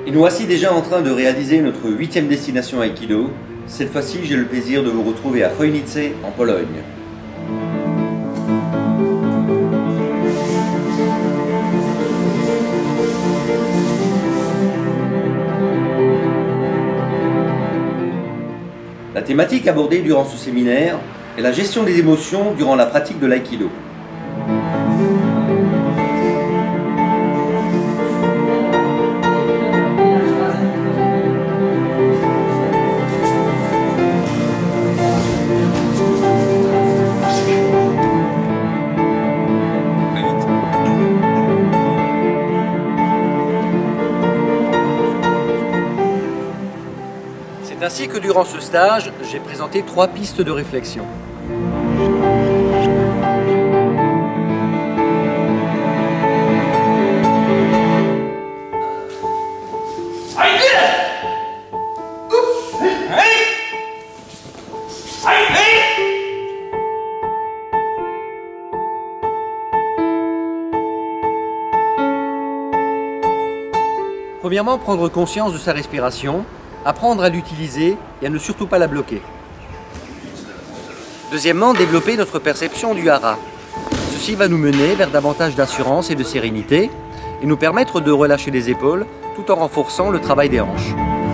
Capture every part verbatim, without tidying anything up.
Et nous voici déjà en train de réaliser notre huitième destination Aikido. Cette fois-ci, j'ai le plaisir de vous retrouver à Chojnice, en Pologne. La thématique abordée durant ce séminaire est la gestion des émotions durant la pratique de l'aïkido. C'est ainsi que durant ce stage, j'ai présenté trois pistes de réflexion. Premièrement, prendre conscience de sa respiration, apprendre à l'utiliser et à ne surtout pas la bloquer. Deuxièmement, développer notre perception du hara. Ceci va nous mener vers davantage d'assurance et de sérénité et nous permettre de relâcher les épaules tout en renforçant le travail des hanches.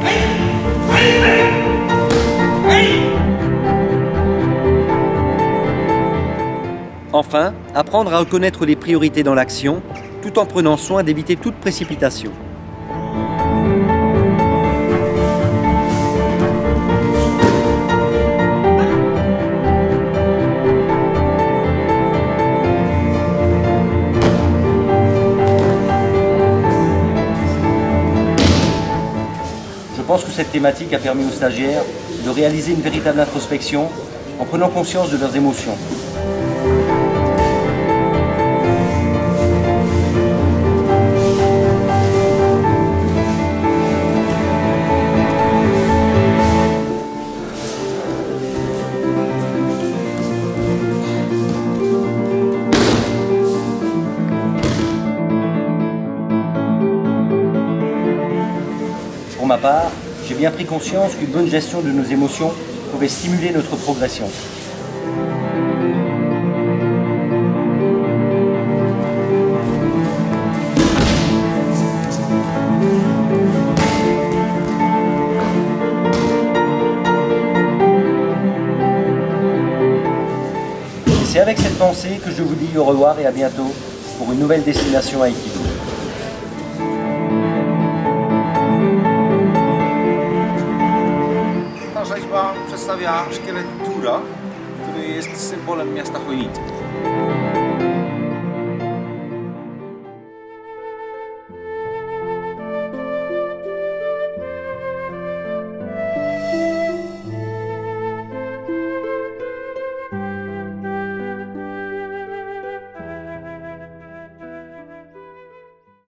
Enfin, apprendre à reconnaître les priorités dans l'action tout en prenant soin d'éviter toute précipitation. Je pense que cette thématique a permis aux stagiaires de réaliser une véritable introspection en prenant conscience de leurs émotions. Pour ma part, j'ai bien pris conscience qu'une bonne gestion de nos émotions pouvait stimuler notre progression. C'est avec cette pensée que je vous dis au revoir et à bientôt pour une nouvelle destination Aikido. Ta rzeźba przedstawia szkielet Tura, który jest symbolem miasta Chojnice.